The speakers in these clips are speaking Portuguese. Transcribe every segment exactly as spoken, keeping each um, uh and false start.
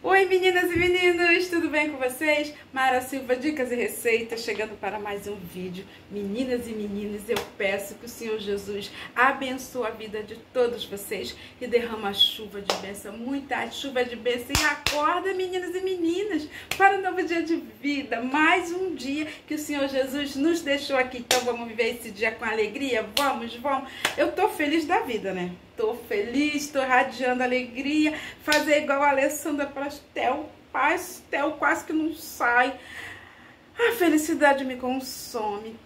Oi meninas e meninos, tudo bem com vocês? Mara Silva, Dicas e Receitas, chegando para mais um vídeo. Meninas e meninos, eu peço que o Senhor Jesus abençoe a vida de todos vocês e derrama chuva de bênção, muita chuva de bênção. E acorda, meninas e meninas, para um novo dia de vida, mais um dia que o Senhor Jesus nos deixou aqui. Então vamos viver esse dia com alegria? Vamos, vamos. Eu tô feliz da vida, né? Tô feliz, tô radiando alegria, fazer igual a Alessandra Pastel, pastel quase que não sai. A felicidade me consome.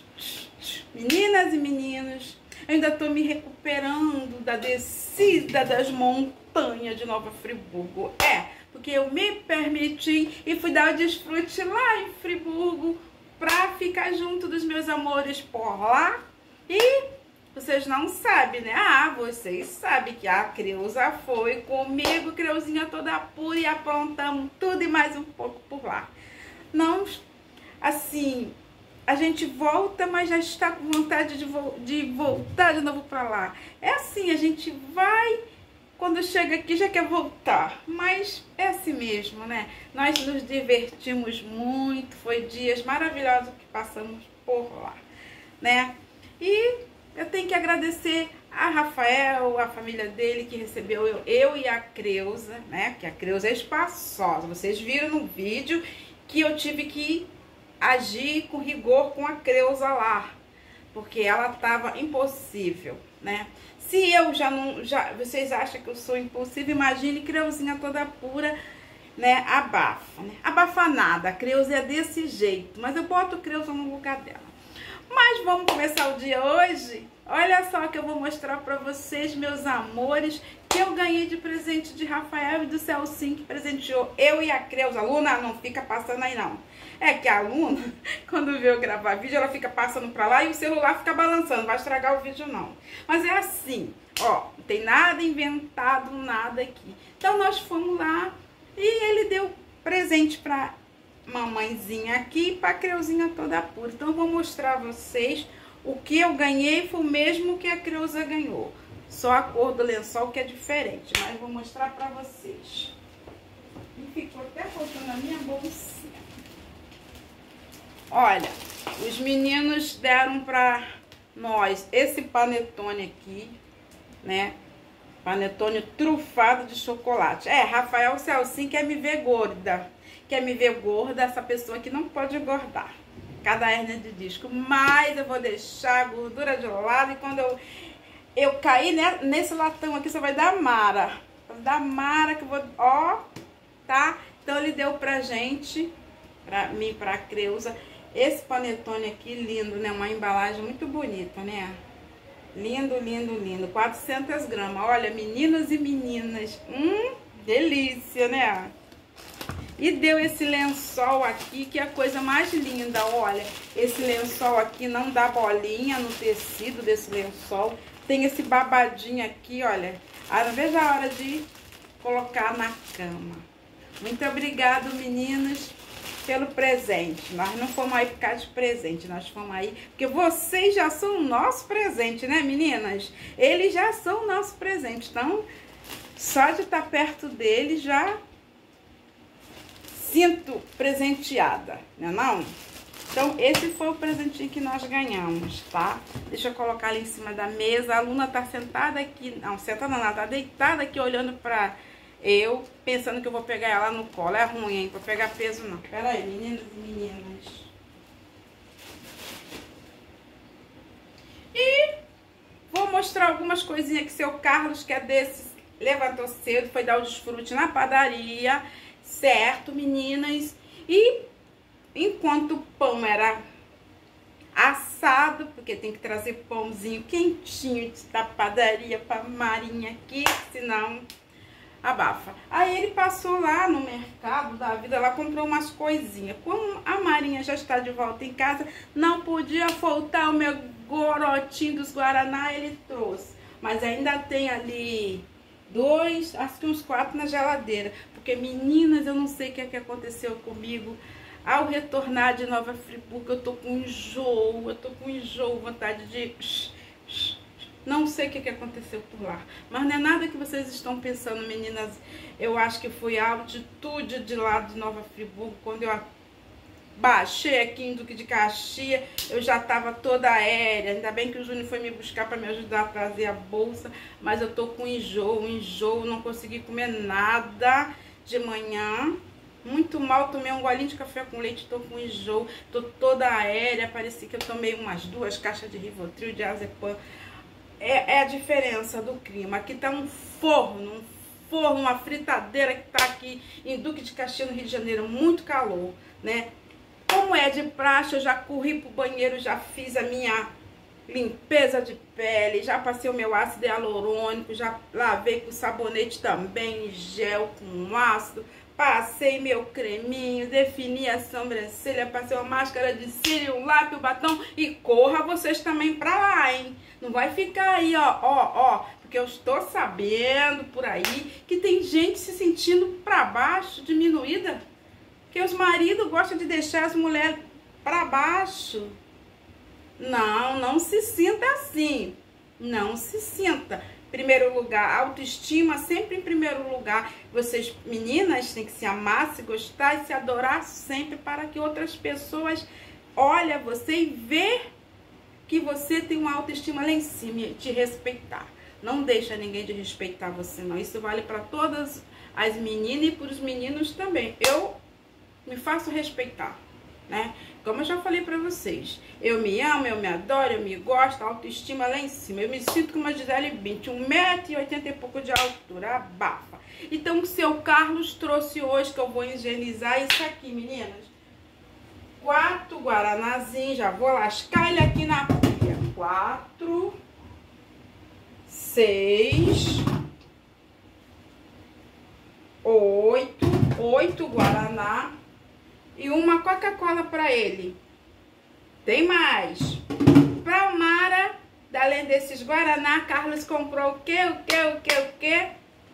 Meninas e meninos, eu ainda tô me recuperando da descida das montanhas de Nova Friburgo. É, porque eu me permiti e fui dar o desfrute lá em Friburgo pra ficar junto dos meus amores por lá. E vocês não sabem, né? Ah, vocês sabem que a Creuza foi comigo, Creuzinha toda pura, e aprontamos tudo e mais um pouco por lá. Não, assim, a gente volta, mas já está com vontade de, vo de voltar de novo pra lá. É assim, a gente vai, quando chega aqui já quer voltar, mas é assim mesmo, né? Nós nos divertimos muito, foi dias maravilhosos que passamos por lá, né? E eu tenho que agradecer a Rafael, a família dele, que recebeu eu, eu e a Creuza, né? Que a Creuza é espaçosa. Vocês viram no vídeo que eu tive que agir com rigor com a Creuza lá, porque ela tava impossível, né? Se eu já não... já vocês acham que eu sou impossível, imagine Creuzinha toda pura, né? Abafa, né? Abafa nada, a Creuza é desse jeito, mas eu boto a Creuza no lugar dela. Mas vamos começar o dia hoje? Olha só que eu vou mostrar pra vocês, meus amores, que eu ganhei de presente de Rafael e do Celcinho, que presenteou eu e a Creuza. A Luna não fica passando aí não. É que a Luna, quando vê eu gravar vídeo, ela fica passando pra lá e o celular fica balançando. Não vai estragar o vídeo não. Mas é assim, ó, não tem nada inventado, nada aqui. Então nós fomos lá e ele deu presente pra mamãezinha aqui para a Creuzinha toda pura. Então eu vou mostrar a vocês o que eu ganhei, foi o mesmo que a Creuza ganhou, só a cor do lençol que é diferente, mas vou mostrar para vocês. E ficou até faltando a minha bolsinha. Olha, os meninos deram para nós esse panetone aqui, né? Panetone trufado de chocolate. É, Rafael Celcinho quer me ver gorda. Quer me ver gorda, essa pessoa que não pode engordar. Cada hérnia de disco. Mas eu vou deixar a gordura de lado. E quando eu, eu cair né, nesse latão aqui, você vai dar Mara. Vai dar Mara que eu vou... Ó, tá? Então ele deu pra gente, pra mim, pra Creuza, esse panetone aqui lindo, né? Uma embalagem muito bonita, né? Lindo, lindo, lindo. quatrocentas gramas. Olha, meninos e meninas. Hum, delícia, né? E deu esse lençol aqui, que é a coisa mais linda, olha. Esse lençol aqui não dá bolinha no tecido desse lençol. Tem esse babadinho aqui, olha. Ah, não vejo a hora de colocar na cama. Muito obrigado, meninos, pelo presente. Nós não fomos aí por causa de presente, nós fomos aí porque vocês já são o nosso presente, né, meninas? Eles já são o nosso presente, então só de estar perto deles já sinto presenteada, né não? Então esse foi o presentinho que nós ganhamos, tá? Deixa eu colocar ali em cima da mesa. A Luna tá sentada aqui, não, sentada não, ela tá deitada aqui olhando pra eu, pensando que eu vou pegar ela no colo. É ruim, hein? Pra pegar peso não. Pera aí, meninos e meninas. E vou mostrar algumas coisinhas que seu Carlos, que é desses, levantou cedo, foi dar o desfrute na padaria. Certo, meninas? E enquanto o pão era assado, porque tem que trazer pãozinho quentinho da padaria pra Marinha aqui, senão abafa. Aí ele passou lá no mercado da vida, lá comprou umas coisinhas. Como a Marinha já está de volta em casa, não podia faltar o meu gorotinho dos Guaraná, ele trouxe. Mas ainda tem ali dois, acho que uns quatro na geladeira. Porque, meninas, eu não sei o que é que aconteceu comigo. Ao retornar de Nova Friburgo, eu tô com enjoo, eu tô com enjoo, vontade de Não sei o que, que aconteceu por lá. Mas não é nada que vocês estão pensando, meninas. Eu acho que foi a altitude de lá de Nova Friburgo. Quando eu baixei aqui em Duque de Caxias, eu já estava toda aérea. Ainda bem que o Júnior foi me buscar para me ajudar a trazer a bolsa. Mas eu tô com enjoo, enjoo. Não consegui comer nada de manhã. Muito mal, tomei um golinho de café com leite, tô com enjoo, tô toda aérea, parecia que eu tomei umas duas caixas de Rivotril, de Azepam. É, é a diferença do clima. Aqui tá um forno, um forno, uma fritadeira que tá aqui em Duque de Caxias, no Rio de Janeiro, muito calor, né? Como é de praxe, eu já corri pro banheiro, já fiz a minha limpeza de pele, já passei o meu ácido hialurônico, já lavei com sabonete também, gel com ácido. Passei meu creminho, defini a sobrancelha, passei uma máscara de cílio, um lápis, batom e corra vocês também pra lá, hein? Não vai ficar aí, ó, ó, ó, porque eu estou sabendo por aí que tem gente se sentindo pra baixo, diminuída, que os maridos gostam de deixar as mulheres pra baixo. Não, não se sinta assim, não se sinta. Primeiro lugar, autoestima sempre em primeiro lugar. Vocês, meninas, têm que se amar, se gostar e se adorar sempre para que outras pessoas olhem você e vejam que você tem uma autoestima lá em cima e te respeitar. Não deixa ninguém de respeitar você, não. Isso vale para todas as meninas e para os meninos também. Eu me faço respeitar, né? Como eu já falei pra vocês, eu me amo, eu me adoro, eu me gosto, a autoestima lá em cima. Eu me sinto como uma Gisele Bündchen, um metro e oitenta e pouco de altura, abafa. Então o seu Carlos trouxe hoje, que eu vou higienizar isso aqui, meninas. Quatro guaranazinhos, já vou lascar ele aqui na pia. Quatro, seis, oito, oito guaraná. E uma Coca-Cola pra ele. Tem mais. Pra Mara, além desses Guaraná, Carlos comprou o quê? O quê? O quê? O quê?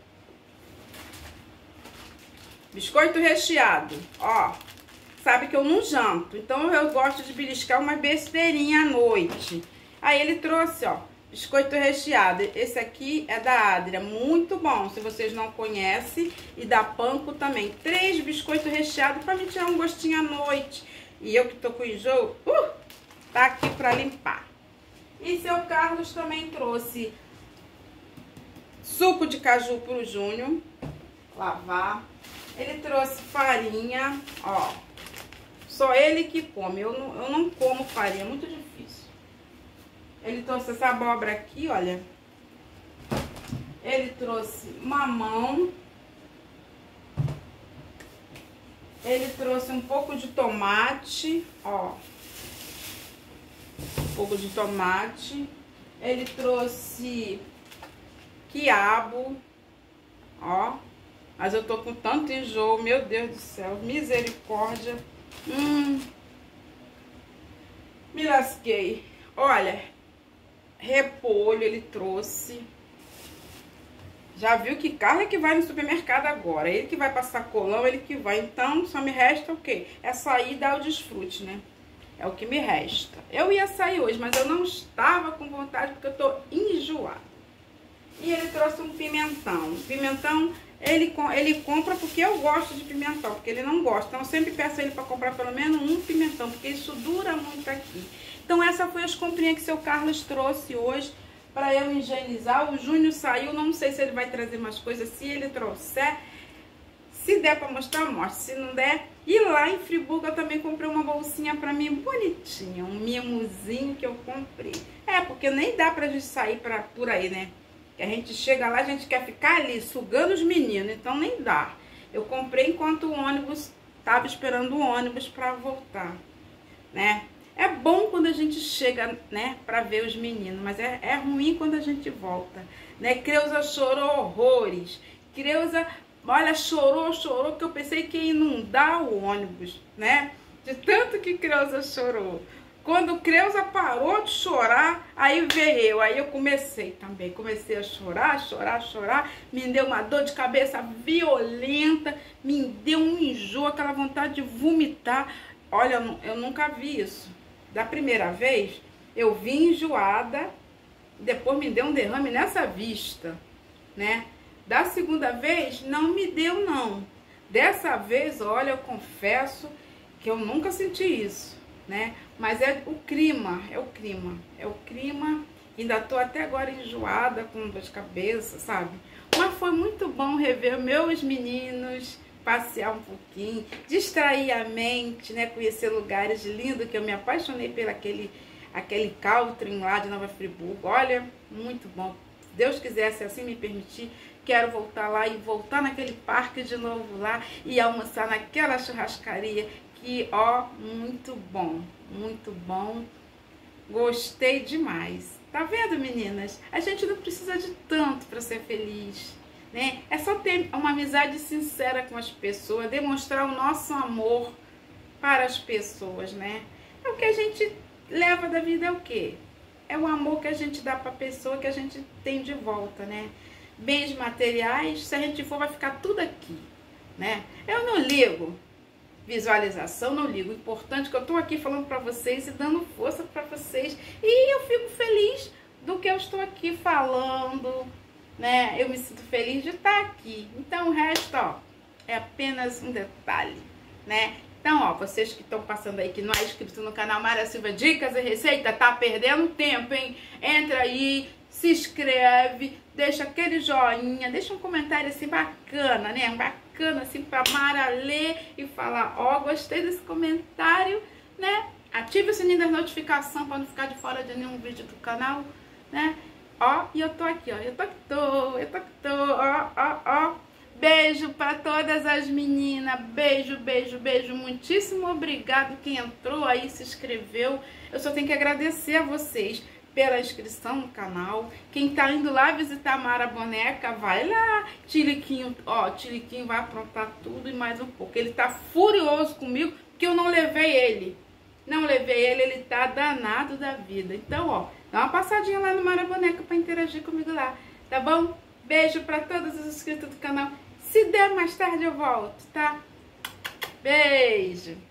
Biscoito recheado. Ó, sabe que eu não janto. Então eu gosto de beliscar uma besteirinha à noite. Aí ele trouxe, ó, biscoito recheado. Esse aqui é da Adria, muito bom. Se vocês não conhecem, e da Panko também. Três biscoitos recheados para me tirar um gostinho à noite. E eu que tô com enjoo, uh, tá aqui para limpar. E seu Carlos também trouxe suco de caju pro Júnior lavar. Ele trouxe farinha, ó. Só ele que come. Eu não, eu não como farinha, é muito difícil. Ele trouxe essa abóbora aqui, olha. Ele trouxe mamão. Ele trouxe um pouco de tomate, ó. Um pouco de tomate. Ele trouxe quiabo, ó. Mas eu tô com tanto enjoo, meu Deus do céu, misericórdia. Hum. Me lasquei. Olha, repolho ele trouxe. Já viu que Carla é que vai no supermercado agora. Ele que vai passar colão, ele que vai. Então, só me resta o quê? É sair e dar o desfrute, né? É o que me resta. Eu ia sair hoje, mas eu não estava com vontade porque eu tô enjoada. E ele trouxe um pimentão. Pimentão, ele, ele compra porque eu gosto de pimentão, porque ele não gosta. Então, eu sempre peço ele para comprar pelo menos um pimentão, porque isso dura muito aqui. Então, essa foi as comprinhas que seu Carlos trouxe hoje para eu higienizar. O Júnior saiu, não sei se ele vai trazer mais coisas. Se ele trouxer, se der para mostrar, mostra. Se não der, e lá em Friburgo eu também comprei uma bolsinha para mim bonitinha, um mimozinho que eu comprei. É, porque nem dá pra gente sair pra, por aí, né? Que a gente chega lá, a gente quer ficar ali sugando os meninos, então nem dá. Eu comprei enquanto o ônibus tava esperando o ônibus para voltar, né? É bom quando a gente chega, né, pra ver os meninos, mas é, é ruim quando a gente volta, né? Creuza chorou horrores. Creuza, olha, chorou, chorou, que eu pensei que ia inundar o ônibus, né? De tanto que Creuza chorou. Quando Creuza parou de chorar, aí veio eu, aí eu comecei também, comecei a chorar, chorar, chorar, me deu uma dor de cabeça violenta, me deu um enjoo, aquela vontade de vomitar. Olha, eu nunca vi isso. Da primeira vez, eu vim enjoada, depois me deu um derrame nessa vista, né? Da segunda vez, não me deu, não. Dessa vez, olha, eu confesso que eu nunca senti isso, né? Mas é o clima, é o clima, é o clima. Ainda tô até agora enjoada, com dor de cabeça, sabe? Mas foi muito bom rever meus meninos, passear um pouquinho, distrair a mente, né? Conhecer lugares lindos, que eu me apaixonei pelo aquele, aquele Caltrim lá de Nova Friburgo. Olha, muito bom. Se Deus quisesse assim me permitir, quero voltar lá e voltar naquele parque de novo lá e almoçar naquela churrascaria que, ó, muito bom, muito bom. Gostei demais. Tá vendo, meninas? A gente não precisa de tanto para ser feliz, né? É só ter uma amizade sincera com as pessoas, demonstrar o nosso amor para as pessoas, né? É o que a gente leva da vida, é o quê? É o amor que a gente dá para a pessoa, que a gente tem de volta, né? Bens materiais, se a gente for, vai ficar tudo aqui, né? Eu não ligo visualização, não ligo. O importante é que eu tô aqui falando para vocês e dando força para vocês. E eu fico feliz do que eu estou aqui falando, né? Eu me sinto feliz de estar aqui. Então o resto, ó, é apenas um detalhe, né? Então, ó, vocês que estão passando aí, que não é inscrito no canal Mara Silva Dicas e Receita, tá perdendo tempo, hein? Entra aí, se inscreve, deixa aquele joinha, deixa um comentário assim bacana, né? Bacana assim pra Mara ler e falar, ó, gostei desse comentário, né? Ative o sininho das notificações para não ficar de fora de nenhum vídeo do canal, né? Ó, e eu tô aqui, ó, eu tô que tô, eu tô que tô, ó, ó, ó. Beijo para todas as meninas, beijo, beijo, beijo, muitíssimo obrigado quem entrou aí, se inscreveu. Eu só tenho que agradecer a vocês pela inscrição no canal. Quem tá indo lá visitar a Mara Boneca, vai lá. Tiliquinho, ó, Tiliquinho vai aprontar tudo e mais um pouco. Ele tá furioso comigo porque eu não levei ele. Não levei ele, ele tá danado da vida. Então, ó, dá uma passadinha lá no Mara Boneca para interagir comigo lá, tá bom? Beijo para todos os inscritos do canal. Se der mais tarde eu volto, tá? Beijo!